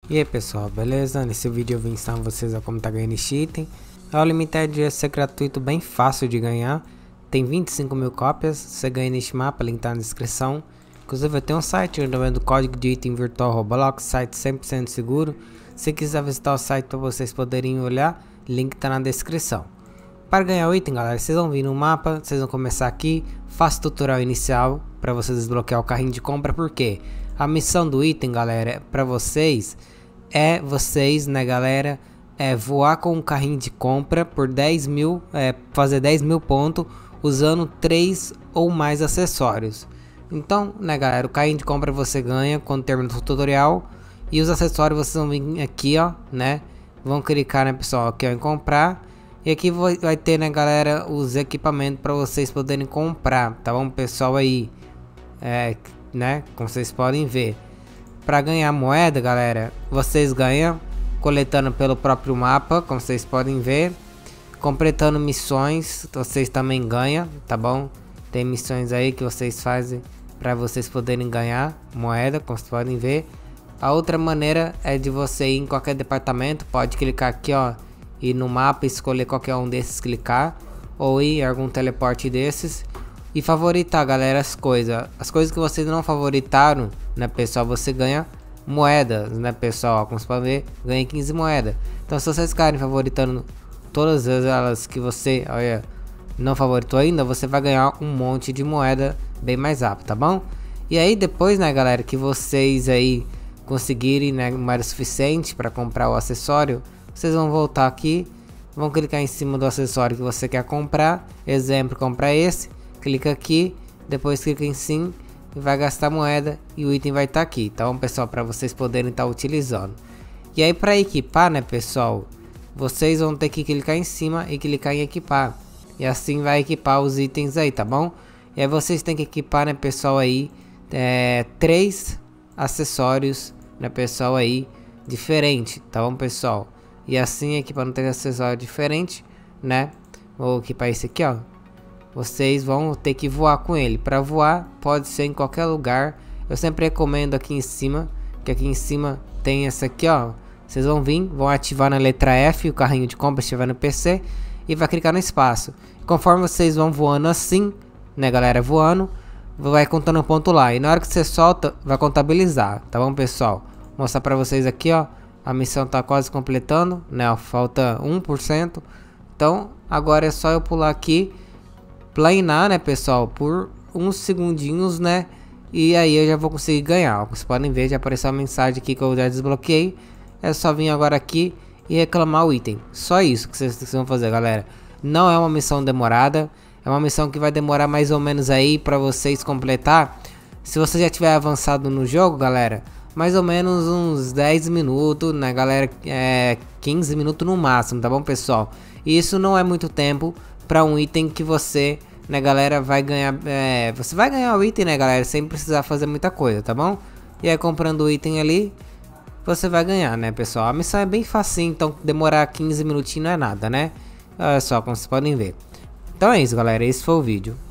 E aí pessoal, beleza? Nesse vídeo eu vim ensinar vocês a como tá ganhando este item. É o Limited ESC gratuito, bem fácil de ganhar. Tem 25 mil cópias, você ganha neste mapa, link tá na descrição. Inclusive eu tenho um site onde eu vendo código de item virtual Roblox, site 100% seguro. Se quiser visitar o site para vocês poderem olhar, link tá na descrição. Para ganhar o item, galera, vocês vão vir no mapa, vocês vão começar aqui, faça tutorial inicial para você desbloquear o carrinho de compra, porque a missão do item, galera, para vocês, né, galera, voar com um carrinho de compra por 10 mil, fazer 10 mil pontos usando 3 ou mais acessórios. Então, né, galera, o carrinho de compra você ganha quando termina o tutorial, e os acessórios vocês vão vir aqui, ó, né, vão clicar, né, pessoal, aqui ó, em comprar. E aqui vai ter, né, galera, os equipamentos para vocês poderem comprar, tá bom, pessoal? Aí, né, como vocês podem ver, para ganhar moeda, galera, vocês ganham coletando pelo próprio mapa, como vocês podem ver, completando missões, vocês também ganham, tá bom? Tem missões aí que vocês fazem para vocês poderem ganhar moeda, como vocês podem ver. A outra maneira é de você ir em qualquer departamento, pode clicar aqui, ó, ir no mapa, escolher qualquer um desses, clicar, ou ir em algum teleporte desses e favoritar, galera, as coisas que vocês não favoritaram, né, pessoal, você ganha moedas, né, pessoal, como vocês podem ver, ganha 15 moedas. Então se vocês ficarem favoritando todas elas que você, olha, não favoritou ainda, você vai ganhar um monte de moeda bem mais rápido, tá bom? E aí depois, né, galera, que vocês aí conseguirem, né, moeda suficiente para comprar o acessório, vocês vão voltar aqui, vão clicar em cima do acessório que você quer comprar. Exemplo, comprar esse, clica aqui, depois clica em sim e vai gastar moeda e o item vai estar aqui, tá bom, pessoal, para vocês poderem estar utilizando. E aí para equipar, né, pessoal, vocês vão ter que clicar em cima e clicar em equipar, e assim vai equipar os itens aí, tá bom? E aí vocês têm que equipar, né, pessoal, aí 3 acessórios, né, pessoal, aí diferente, tá bom, pessoal? E assim, equipando 3 acessórios diferentes, né? Vou equipar esse aqui, ó. Vocês vão ter que voar com ele. Para voar, pode ser em qualquer lugar. Eu sempre recomendo aqui em cima, que aqui em cima tem essa aqui, ó. Vocês vão vir, vão ativar na letra F o carrinho de compra se estiver no PC e vai clicar no espaço. Conforme vocês vão voando assim, né, galera, voando, vai contando um ponto lá. E na hora que você solta, vai contabilizar, tá bom, pessoal? Vou mostrar para vocês aqui, ó. A missão tá quase completando, né? Falta 1%. Então, agora é só eu pular aqui, planar, né, pessoal, por uns segundinhos, né? E aí eu já vou conseguir ganhar. Vocês podem ver, já apareceu a mensagem aqui que eu já desbloqueei. É só vir agora aqui e reclamar o item. Só isso que vocês vão fazer, galera. Não é uma missão demorada. É uma missão que vai demorar mais ou menos aí para vocês completar. Se você já tiver avançado no jogo, galera, mais ou menos uns 10 minutos, né, galera, 15 minutos no máximo, tá bom, pessoal? E isso não é muito tempo para um item que você, né, galera, vai ganhar, você vai ganhar o item, né, galera, sem precisar fazer muita coisa, tá bom? E aí comprando o item ali, você vai ganhar, né, pessoal? A missão é bem facinho, então demorar 15 minutinhos não é nada, né? Olha só, como vocês podem ver. Então é isso, galera, esse foi o vídeo.